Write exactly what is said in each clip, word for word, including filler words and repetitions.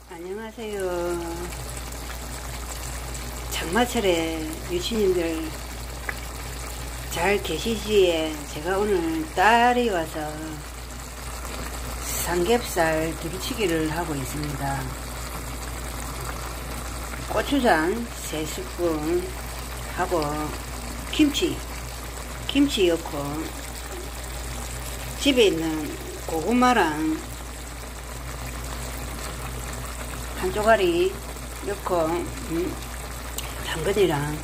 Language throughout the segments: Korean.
안녕하세요. 장마철에 유치님들 잘 계시지에 제가 오늘 딸이 와서 삼겹살 두루치기를 하고 있습니다. 고추장 세 스푼 하고 김치 김치 넣고 집에 있는 고구마랑 한 쪼가리 넣고 음, 당근이랑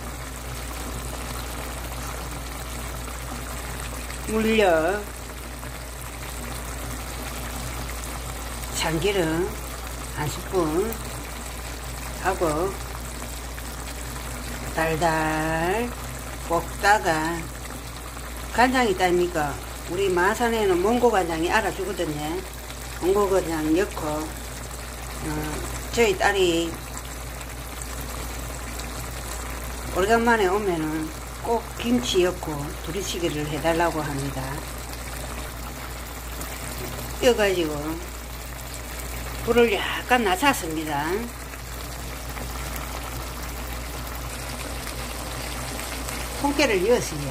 물엿 참기름 한 스푼 하고 달달 볶다가 간장 있다니까 우리 마산에는 몽고간장이 알아주거든요. 몽고간장 넣고 어, 저희 딸이 오래간만에 오면은 꼭 김치 넣고 두루치기를 해달라고 합니다. 이어가지고 불을 약간 낮췄습니다. 통깨를 넣었어요.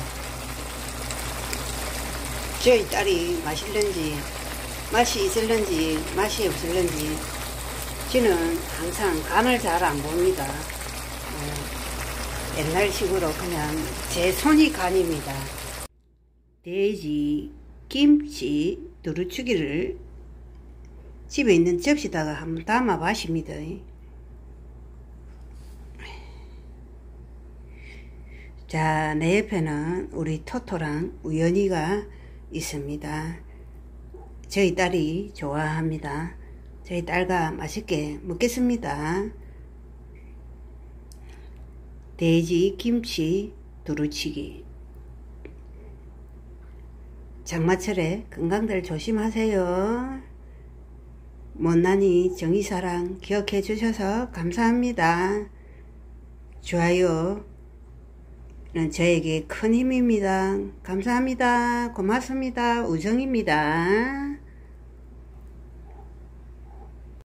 저희 딸이 맛있는지 맛이 있을는지 맛이 없을는지 저는 항상 간을 잘 안 봅니다. 어, 옛날식으로 그냥 제 손이 간입니다. 돼지 김치 두루치기를 집에 있는 접시다가 한번 담아 봐십니다. 자, 내 옆에는 우리 토토랑 우연이가 있습니다. 저희 딸이 좋아합니다. 저희 딸과 맛있게 먹겠습니다. 돼지 김치 두루치기. 장마철에 건강들 조심하세요. 못난이 정의사랑 기억해 주셔서 감사합니다. 좋아요는 저에게 큰 힘입니다. 감사합니다. 고맙습니다. 우정입니다.